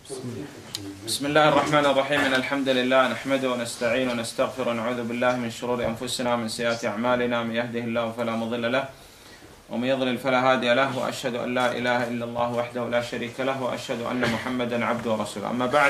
بسم الله الرحمن الرحيم إن الحمد لله نحمده ونستعينه ونستغفره ونعوذ بالله من شرور أنفسنا ومن سيئات أعمالنا من يهده الله فلا مضل له ومن يضلل فلا هادي له وأشهد أن لا إله إلا الله وحده لا شريك له وأشهد أن محمدا عبده ورسوله. أما بعد،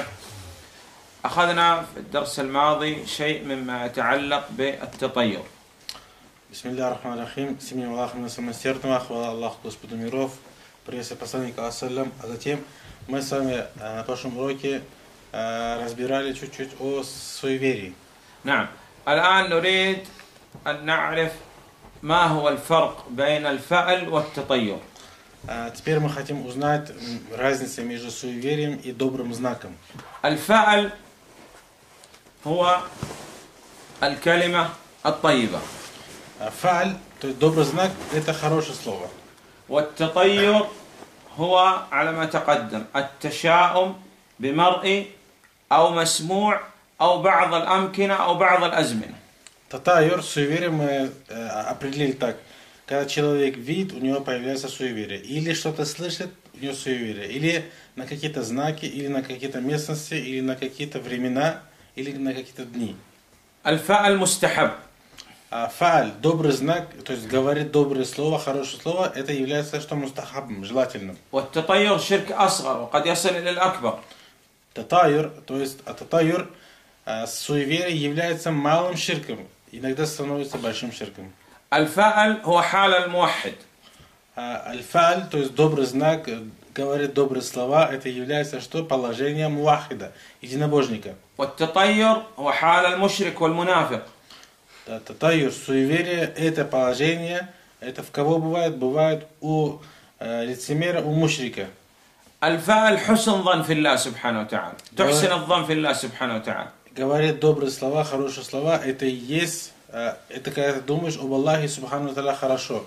أخذنا في الدرس الماضي شيء مما يتعلق بالتطير. Бисмиллахир-рахманир-рахим. С именем Аллаха Милосердного, хвала Аллаху, Господу миров, приветствие посланника ассалям. А затем мы с вами на прошлом уроке разбирали чуть-чуть о суеверии. نعم. الآن نريد أن نعرف ما هو الفرق بين الفعل والتطير. Теперь мы хотим узнать разницу между суеверием и добрым знаком. الفعل هو الكلمة الطيبة. Фа'аль, то есть добрый знак, это хорошее слово. والتطير هو على ما تقدم التشاؤم بمرء أو مسموع أو بعض الأمكنة أو بعض الأزمنة. Татайор, суеверие мы определили так. Когда человек видит, у него появляется суеверие. Или что-то слышит, у него суеверие. Или на какие-то знаки, или на какие-то местности, или на какие-то времена, или на какие-то дни. الفعل مستحب. Фа'аль, добрый знак, то есть говорит доброе слово, хорошее слово, это является что мустахабом, желательным. والتطير شرك أصغر وقد يصل إلى الأكبر. Татайор, то есть татайор, суеверие является малым ширком, иногда становится большим ширком. الفعل هو حال الموحد. Аль-фа'аль, то есть добрый знак, говорит добрые слова, это является что? Положение муахида, единобожника. والتطير هو حال المشرك والمنافق. Татайор, суеверие, это положение, это в кого бывает? Бывает у лицемера, у мушрика. الفعل حسن ظن في الله سبحانه وتعالى. تحسن الظن في الله سبحانه وتعالى. Говорит добрые слова, хорошие слова, это и есть, это когда ты думаешь об Аллахе Субхану Тааля хорошо.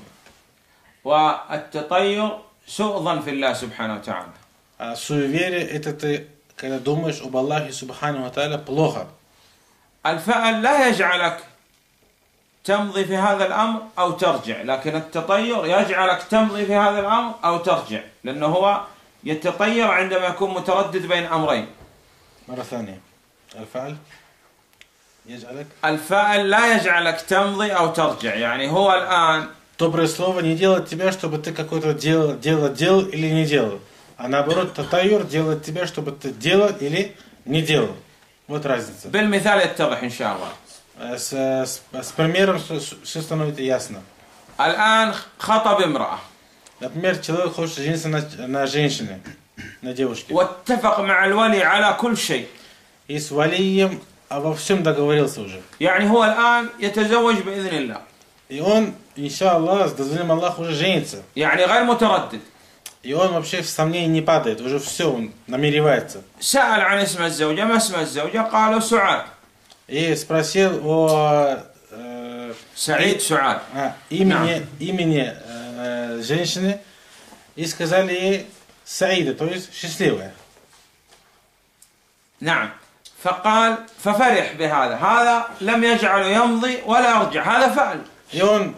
والتطير سوء ظن في الله سبحانه وتعالى. А суеверие, это ты, когда думаешь об Аллахе Субхану Тааля плохо. الفعل لا يجعلك تمضي في هذا الأمر أو ترجع، لكن التطير يجعلك تمضي في هذا الأمر أو ترجع، لأنه هو يتطير عندما يكون متردد بين أمرين. مرة ثانية. الفعل يجعلك. الفعل لا يجعلك تمضي أو ترجع، يعني هو الآن. Доброе слово не делает тебя, чтобы ты какое-то дело делал или не делал. А наоборот, татайор делает тебя, чтобы ты делал или не делал. Вот разница. بالمثال يتضح إن شاء الله. С примером все становится ясно. الآن خطب امرأة. Например, человек хочет жениться на женщине, на девушке. واتفق مع الولي على كل شيء. И с валием обо всем договорился уже. يعني هو الآن يتزوج بإذن الله. И он, иншаллах, с дозволением Аллаха уже женится. يعني غير متردد. И он вообще в сомнение не падает, уже все, он намеревается. سأل عن اسم الزوجة، ما اسم الزوجة؟ قالوا سعاد. И спросил о سعيد سعاد. имени женщины, и сказали ей Саида, то есть счастливая. نعم. فقال ففرح بهذا، هذا لم يجعله يمضي ولا يرجع، هذا فعل. И он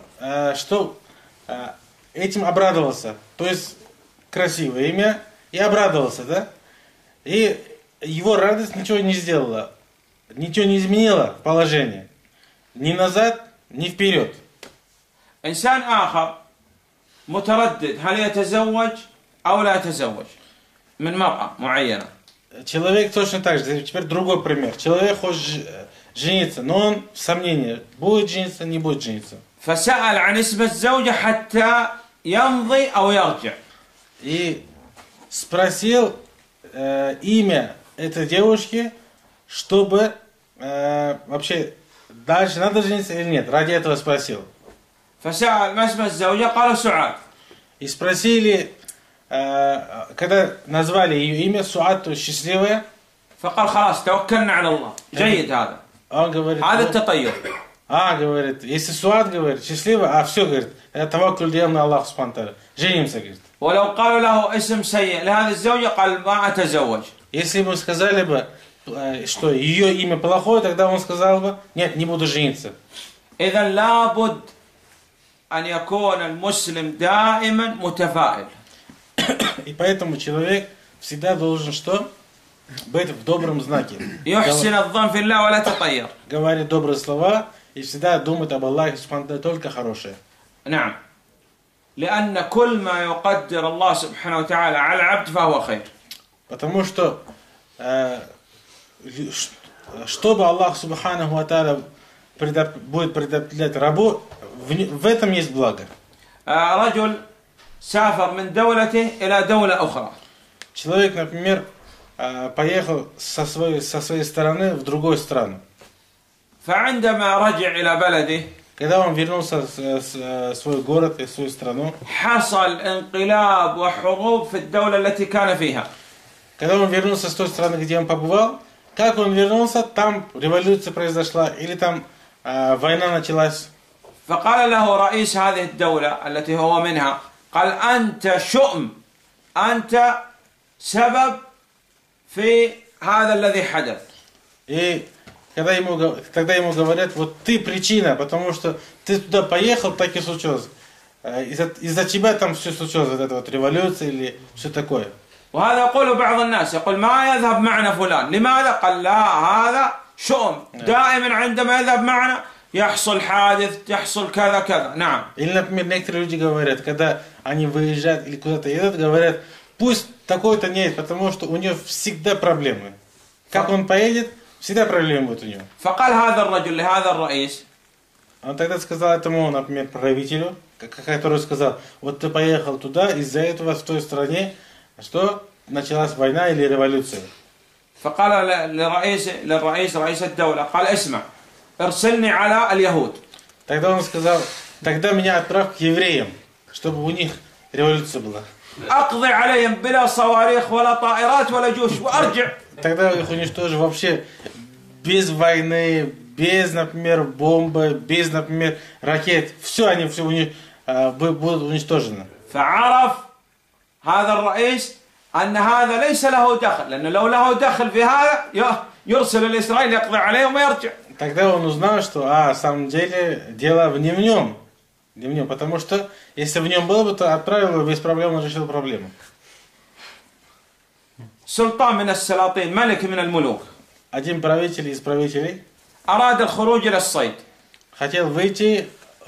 этим обрадовался, то есть красивое имя, и обрадовался, да? И его радость ничего не сделала, ничего не изменила в положении, ни назад, ни вперед. إنسان آخر متردد هل يتزوج أو لا يتزوج من مرأة معينة. Человек точно так же. Теперь другой пример. Человек хочет жениться, но он в сомнении, будет жениться, не будет жениться. فسأل عن اسم الزوجة حتى يمضي أو يرجع. И спросил имя этой девушки, чтобы вообще дальше надо жениться или нет. Ради этого спросил. فسأل ما اسم الزوجة؟ قالوا سعاد. И спросили, когда назвали ее имя, Суад, то есть счастливая. فقال خلاص توكلنا على الله. جيد هذا. Он говорит, هذا التطير. говорит, если Суад говорит, счастливая, все, говорит, это таваккуль делаем на Аллах Субхану Тааля. Женимся, говорит. ولو قالوا له اسم سيء لهذه الزوجة قال ما أتزوج. Если ему сказали бы, что ее имя плохое, тогда он сказал бы, нет, не буду жениться. إذا لابد أن يكون المسلم دائما متفائل. И поэтому человек всегда должен что? быть в добром знаке. يحسن الظن في الله ولا تطير. Говорит добрые слова и всегда думает об Аллахе Субхану ва Тааля только хорошее. نعم. لأن كل ما يقدر الله سبحانه وتعالى على العبد فهو خير. Потому что что бы Аллах Субхану ва Тааля будет предопределять рабу, в этом есть благо. رجل سافر من دولته إلى دولة أخرى. Человек, например, поехал со своей стороны в другую страну. فعندما رجع إلى بلده Когда он вернулся в свой город и свою страну, حصل انقلاب وحروب في الدولة التي كان فيها. когда он вернулся с той страны, где он побывал, как он вернулся, там революция произошла или там война началась. فقال له رئيس هذه الدولة التي هو منها قال أنت شؤم أنت سبب في هذا الذي حدث. И тогда ему говорят, вот ты причина, потому что ты туда поехал, так и случилось. Из-за тебя там все случилось, вот эта вот революция или все такое. وهذا يقول بعض الناس يقول ما يذهب معنا فلان لماذا؟ قال لا هذا شؤم دائما عندما يذهب معنا يحصل حادث يحصل كذا كذا. نعم. Или, например, некоторые люди говорят, когда они выезжают или куда-то едут, говорят, пусть такой-то нет, потому что у него всегда проблемы. Как он поедет, всегда проблемы будут у него. فقال هذا الرجل لهذا الرئيس. Он тогда сказал этому, например, правителю, который сказал, вот ты поехал туда, из-за этого в той стране, что началась война или революция. فقال للرئيس رئيس الدولة قال اسمع ارسلني على اليهود. Тогда он сказал, тогда меня отправь к евреям, чтобы у них революция была. أقضي عليهم بلا صواريخ ولا طائرات ولا جيوش وأرجع. Тогда их уничтожу вообще без войны, без, например, бомбы, без, например, ракет. Все будут уничтожены. فعرف هذا الرئيس أن هذا ليس له دخل لأنه لو له دخل في هذا يرسل الإسرائيلي يقضي عليه وما يرجع. Тогда он узнал, что на самом деле дело не в нем, потому что если в нем было бы, то отправил его без проблем, он решил проблему. سلطان من السلاطين ملك من الملوك. Один правитель из правителей أراد الخروج إلى الصيد. хотел выйти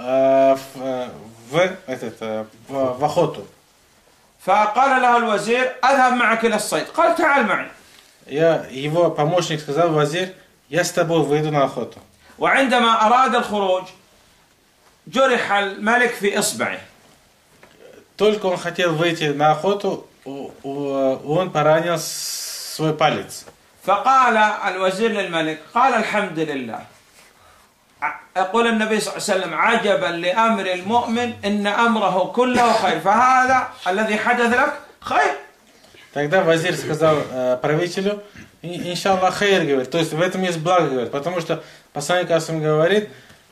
в охоту. فقال له الوزير أذهب معك إلى الصيد. قال تعال معي. Его помощник сказал, вазир, я с тобой выйду на охоту. وعندما أراد الخروج جرح الملك في إصبعه. Только он хотел выйти на охоту, он поранил свой палец. فقال الوزير للملك قال الحمد لله. يقول النبي صلى الله عليه وسلم عجبا لأمر المؤمن إن أمره كله خير فهذا الذي حدث لك خير. Тогда вазир сказал правителю, иншаллах хайр, говорит, то есть в этом есть благо, говорит, потому что посланник Асам говорит,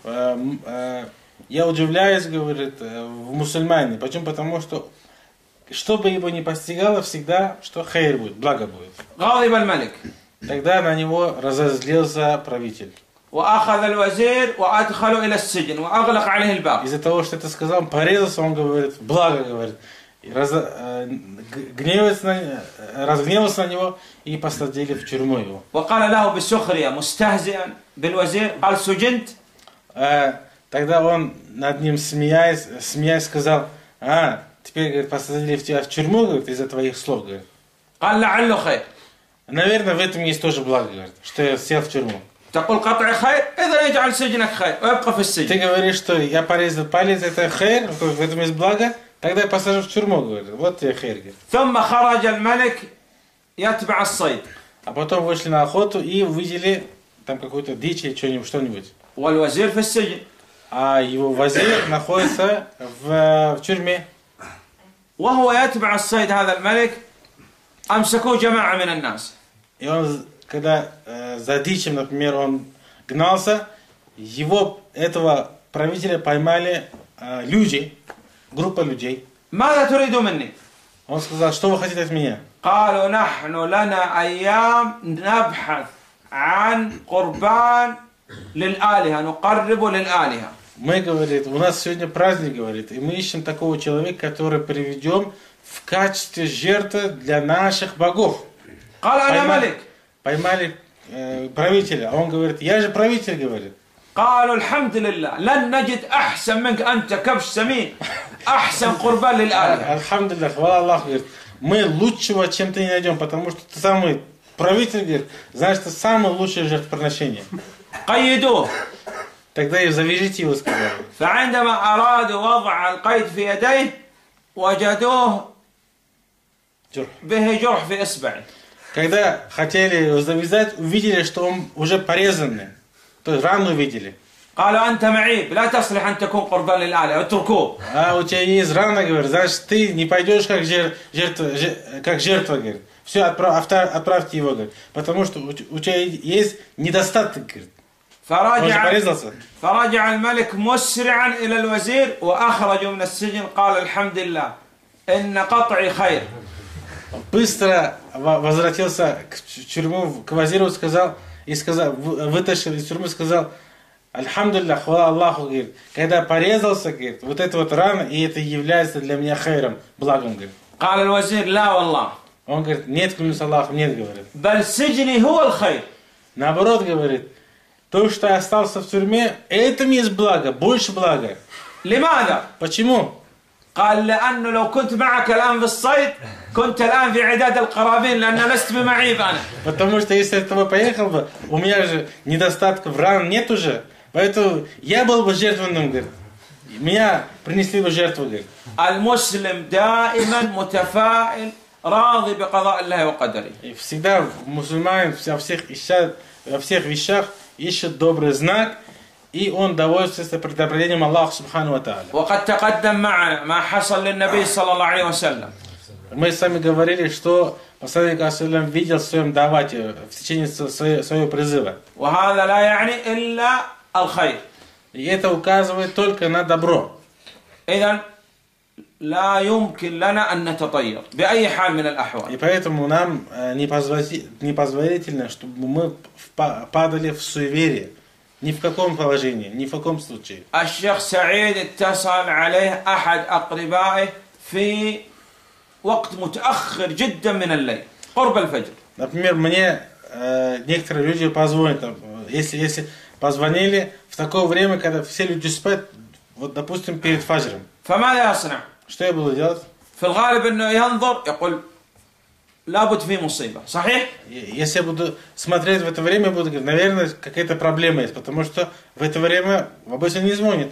я удивляюсь, говорит, в мусульмане. Почему? Потому что бы его ни постигало, всегда, что хайр будет, благо будет. غضب الملك. Тогда на него разозлился правитель. وأخذ الوزير وأدخله إلى السجن وأغلق عليه الباب. Из-за того, что это сказал, он порезался, он говорит, благо, говорит. Разгневался на него и посадили в тюрьму его. وقال له بسخرية مستهزئا بالوزير قال سجنت. Тогда он над ним смеясь сказал, теперь, говорит, посадили тебя в тюрьму, говорит, из-за твоих слов, говорит. قال لعله خير. Наверное, в этом есть тоже благо, говорит, что я сел в тюрьму. تقول قطع خير إذا يجعل سجنك خير ويبقى في السجن. Ты говоришь, что я порезал палец, это хайр, в этом есть благо, тогда я посажу в тюрьму, говорит. Вот тебе хайр, говорит. ثم خرج الملك يتبع الصيد. А потом вышли на охоту и увидели там какую-то дичь или что-нибудь. والوزير في السجن. А его вазир находится в тюрьме. وهو يتبع الصيد هذا الملك أمسكوه جماعة من الناس. И он, когда за дичем, например, он гнался, этого правителя поймали люди, группа людей. ماذا تريد مني؟ Он сказал, что вы хотите от меня? قالوا نحن لنا أيام نبحث عن قربان للآلهة نقرب للآلهة. Мы, говорит, у нас сегодня праздник, говорит, и мы ищем такого человека, который приведем в качестве жертвы для наших богов. قال أنا ملك. Поймали правителя, а он говорит, я же правитель, говорит. قالوا الحمد لله لن نجد أحسن منك أنت كبش سمين أحسن قربان للآلهة. Альхамдулилля, хвала Аллаху, говорит, мы лучшего, чем ты не найдем, потому что ты самый правитель, говорит, знаешь, ты самое лучшее жертвоприношение. قيدوه. Тогда и завяжите его, сказали. فعندما أرادوا وضع القيد في يديه وجدوه به جرح في إصبعه. Когда хотели его завязать, увидели, что он уже порезанный. То есть рану увидели. قالوا أنت معيب لا تصلح أن تكون قربان للآلهة اتركوه. А у тебя есть рана, говорит, значит, ты не пойдешь как жертва, говорит. Все, отправьте его, говорит. Потому что у тебя есть недостаток, говорит. Он же порезался. فرجع الملك مسرعا إلى الوزير وأخرجوا من السجن قال الحمد لله إن قطعي خير. Быстро возвратился к тюрьму, к вазиру вытащил из тюрьмы, сказал, альхамдулилля, хвала Аллаху, говорит, когда порезался, говорит, вот эта вот рана, и это является для меня хайром, благом, говорит. قال الوزير لا والله. Он говорит, нет, клянусь Аллахом, нет, говорит. بل سجني هو الخير. Наоборот, говорит, то, что я остался в тюрьме, это есть благо, больше блага. لماذا؟ Почему? قال لأنه لو كنت معك الآن في الصيد كنت الآن في عداد القرابين لأن لست بمعيب أنا. Потому что если я с тобой поехал бы, у меня же недостатков ран нет уже, поэтому я был бы жертвенным, говорит. Меня принесли бы жертву, говорит. المسلم دائما متفائل راضي بقضاء الله وقدره. И всегда мусульманин во всех вещах ищет добрый знак, и он довольствуется предопределением Аллаха Субхану ва Тааля. وقد تقدم معنا ما حصل للنبي صلى الله عليه وسلم. Мы с вами говорили, что посланник Ас-Салям видел в своем давате, в течение своего призыва. وهذا لا يعني إلا الخير. И это указывает только на добро. إذن لا يمكن لنا أن نتطير بأي حال من الأحوال. И поэтому нам непозволительно, чтобы мы падали в суеверие. Ни в каком положении, ни в каком случае. الشيخ سعيد اتصل عليه أحد أقربائه في وقت متأخر جدا من الليل قرب الفجر. Например, мне некоторые люди позвонят, если позвонили в такое время, когда все люди спят, вот допустим перед фаджром. فماذا يصنع؟ Что я буду делать? في الغالب إنه ينظر يقول لابد في مصيبة، صحيح؟ Если я буду смотреть в это время, буду говорить, наверное, какая-то проблема есть, потому что в это время обычно не звонит.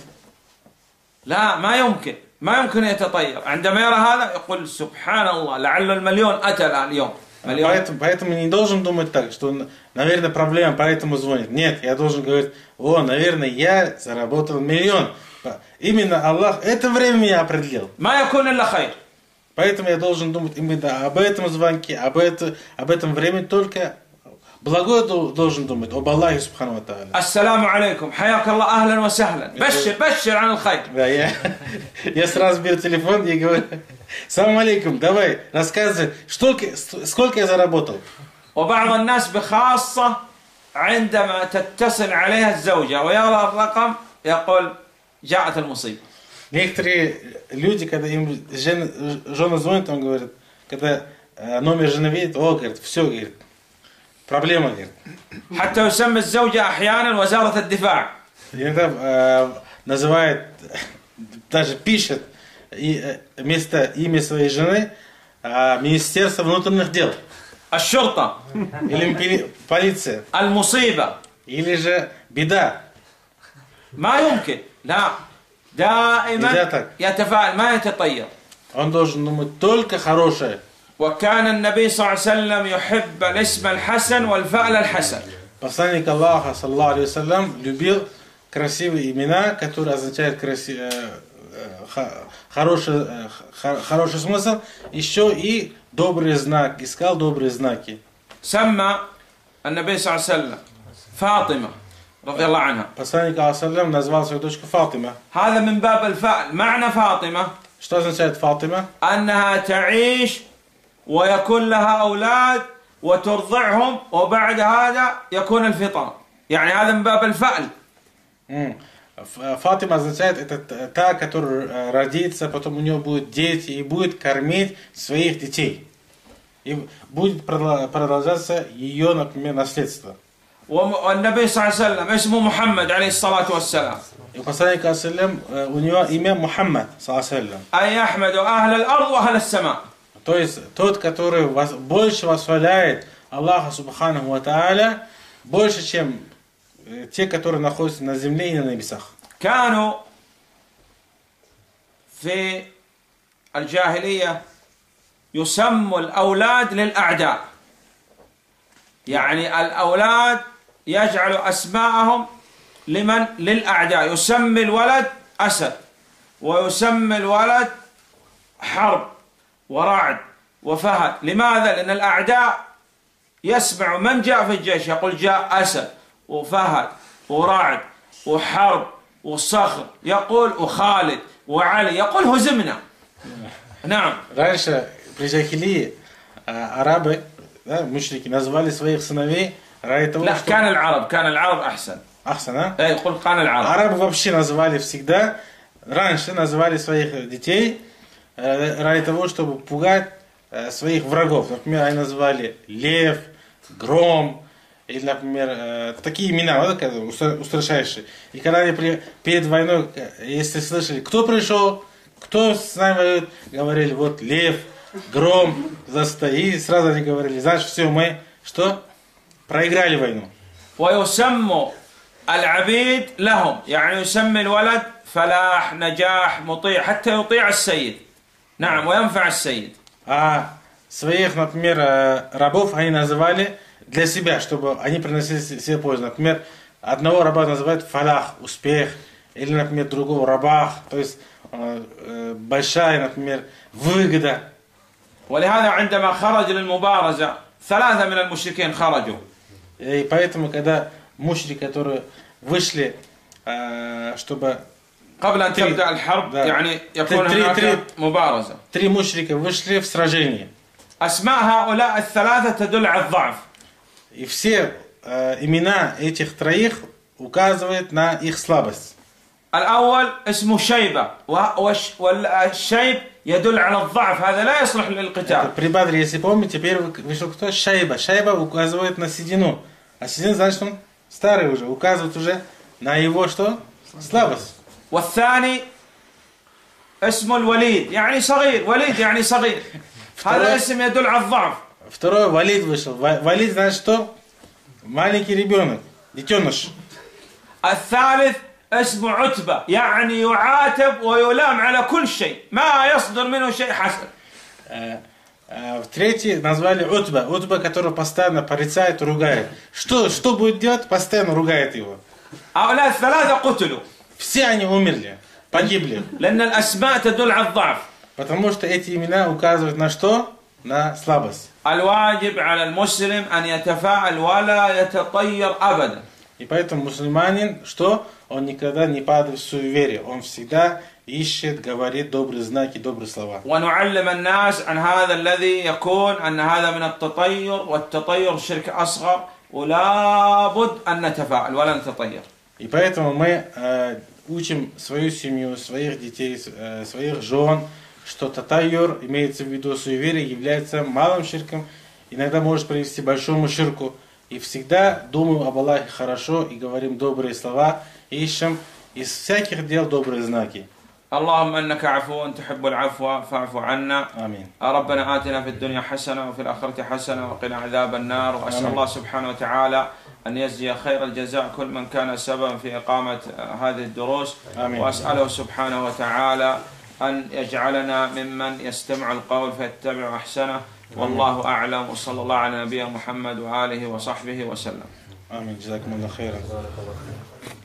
لا ما يمكن يتطير. عندما يرى هذا يقول سبحان الله لعل المليون أتى اليوم. Поэтому не должен думать так, что, наверное, проблема, поэтому звонит. Нет, я должен говорить, наверное, я заработал 1 миллион. Именно Аллах это время меня определил. ما يكون إلا خير. Поэтому я должен думать именно об этом звонке, об этом времени, только благое должен думать об Аллахе Субхану ва Тааля. السلام عليكم حياك الله أهلا وسهلا بشر عن الخير. Да, я сразу беру телефон и говорю, салам алейкум, давай, рассказывай, сколько я заработал. وبعض الناس بخاصة عندما تتصل عليها الزوجة ويرى الرقم يقول جاءت المصيبة. Некоторые люди, когда им жена звонит, он говорит, когда номер жены видит, говорит, все, говорит, проблема, говорит. حتى يسمى الزوجة أحيانا وزارة الدفاع. Иногда называет, даже пишет вместо имя своей жены Министерство внутренних дел. الشرطة. Или полиция. المصيبة. Или же беда. ما يمكن. لا. دائما يتفاعل ما يتطير. Он должен думать только хорошее. وكان النبي صلى الله عليه وسلم يحب الاسم الحسن والفعل الحسن. Посланник Аллаха, саллаллаху алейхи ва саллям, любил красивые имена, которые означают хороший смысл, еще и добрый знак, искал добрые знаки. سمى النبي صلى الله عليه وسلم فاطمة رضي الله عنها. Посланник Аллаха назвал свою дочку Фатима. هذا من باب الفعل. معنى فاطمة Что означает Фатима? أنها تعيش ويكون لها أولاد وترضعهم وبعد هذا يكون الفطام. يعني هذا من باب الفعل. Фатима означает, это та, которая родится, потом у нее будут дети и будет кормить своих детей. И и будет продолжаться ее, например, наследство. والنبي صلى الله عليه وسلم اسمه محمد عليه الصلاة والسلام. И посланник ﷺ, у него имя Мухаммад ﷺ. أي يحمد أهل الأرض وأهل السماء. То есть тот, который больше восхваляет Аллаха Субханаху ва Тааля, больше, чем те, которые находятся на земле и на небесах. كانوا في الجاهلية يسموا الأولاد للأعداء. يعني الأولاد يجعل أسماءهم للأعداء. يسمي الولد أسد، ويسمي الولد حرب ورعد وفهد. لماذا؟ لأن الأعداء يسمع من جاء في الجيش يقول جاء أسد وفهد ورعد وحرب وصخر، يقول وخالد وعلي، يقول هزمنا. نعم. Раньше при джахилии арабы, да, мушрики, назвали своих сыновей ради того, لا что... كان العرب أحسن. Ахсан, а? لا يقول كان العرب. Арабы вообще назвали всегда, раньше назвали своих детей ради того, чтобы пугать своих врагов. Например, они назвали Лев, Гром, или, например, такие имена, вот, устрашающие. И когда они перед войной, если слышали, кто пришел, кто с нами воюет, говорили, вот Лев, Гром, и сразу они говорили, значит, все, мы что? Проиграли войну. ويسموا العبيد لهم، يعني يسمي الولد فلاح نجاح مطيع حتى يطيع السيد. نعم، وينفع السيد. А своих, например, рабов они называли для себя, чтобы они приносили себе пользу. Например, одного раба называют фалах, успех, или, например, другого рабах, то есть большая, например, выгода. ولهذا عندما خرج للمبارزة 3 من المشركين خرجوا. И поэтому, когда мушрики, которые вышли, чтобы... قبل أن تبدأ الحرب يعني يكون هناك مبارزة. 3 мушрика вышли в сражение. أسماء هؤلاء ال3 تدل على الضعف. И все имена этих троих указывают на их слабость. الأول اسمه شيبة، والشيب يدل على الضعف، هذا لا يصلح للقتال. При Бадре, если помните, первый вышел кто? Шайба. Шайба указывает на седину. А седина, значит, он старый уже, указывает уже на его что? Слабость. والثاني اسمه الوليد، يعني صغير، وليد يعني صغير. هذا اسم يدل على الضعف. Второй Валид вышел. Валид значит что? Маленький ребенок, детеныш. الثالث اسمه عتبة، يعني يعاتب ويلام على كل شيء، ما يصدر منه شيء حسن. Третий назвали Утба. Утба, который постоянно порицает, ругает. Что будет делать? Постоянно ругает его. هؤلاء ال3 قتلوا. Все они умерли, погибли. لأن الأسماء تدل على الضعف. Потому что эти имена указывают на что? На слабость. الواجب على المسلم أن يتفاعل ولا يتطير أبدا. И поэтому мусульманин, что? Он никогда не падает в суеверие. Он всегда ищет, говорит добрые знаки, добрые слова. ونعلم الناس عن هذا الذي يكون أن هذا من التطير، والتطير شرك أصغر، ولا بد أن نتفاعل ولا نتطير. И поэтому мы учим свою семью, своих детей, своих жен, что татайюр, имеется в виду суеверие, является малым ширком, иногда может привести к большому ширку. И всегда думаем об Аллахе хорошо и говорим добрые слова, ищем из всяких дел добрые знаки. اللهم انك عفو تحب العفو فاعف عنا. آمين. ربنا آتنا في الدنيا حسنة وفي الآخرة حسنة وقنا عذاب النار. وأسأل الله سبحانه وتعالى أن يجزي خير الجزاء كل من كان سببا في إقامة هذه الدروس. آمين. وأسأله سبحانه وتعالى أن يجعلنا ممن يستمع القول فيتبع أحسنه. والله أعلم، وصلى الله على نبينا محمد وآله وصحبه وسلم. آمين. جزاكم الله خيرا.